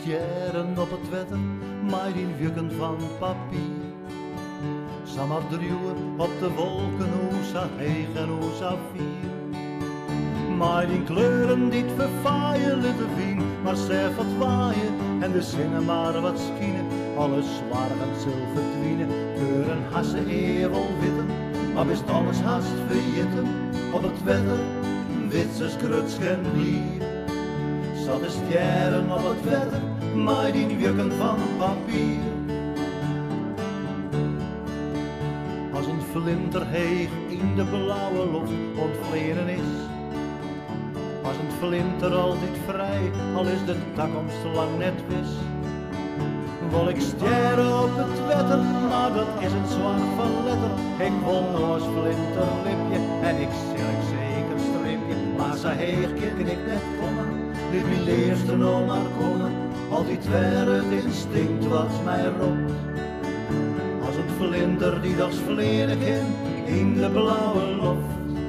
stjeren op het wetter, maar die jukken van papier. Samar druwer op de wolken, hoe sa heeg en hoe sa vier. Maar die kleuren die het vervaaien, litte wien, maar zelf wat waaien en de zinnen maar wat skienen. Alles zwaar en zilver dwienen, kleuren hassen eeuwel witten, maar best alles haast verjitten. Op het wetter, witsers krutsk en blier. Zat de sterren op het wetter, maar die jukken van papier. Als een vlinder heeg in de blauwe lucht ontvleren is. Als een vlinder altijd vrij, al is de toekomst lang net wis. Wil ik sterren op het wetter, maar dat is een zwart van letter. Ik wil nog als vlinderlipje en ik zeker stripje. Maar zo heeg kan ik net komen, liet mijn eerste nog maar komen. Altijd weer het instinct wat mij roept. Als een vlinder die dags vliegen kan in de blauwe lucht.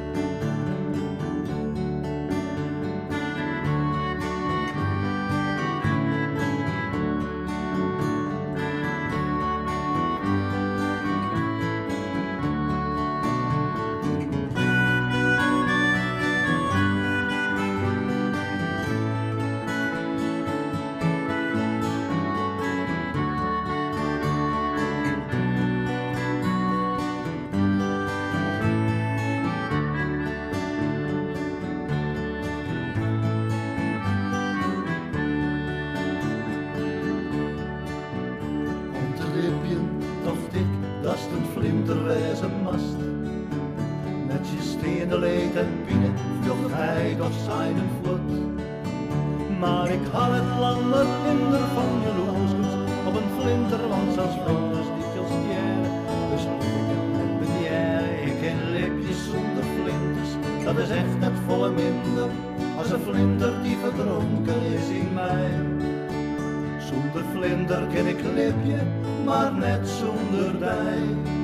Dacht ik, dat is een vlinderwijze mast. Met je steende leed en pine vlucht hij door zijn vloed. Maar ik had het langer hinder van jaloerskus op een vlinder, want als vlinders niet als stjeren. Dus ik met bedieren, ik ken lipjes zonder vlinders. Dat is echt net volle minder, als een vlinder die verdronken is in mij. Zonder vlinder ken ik lipje, maar net zonder dij.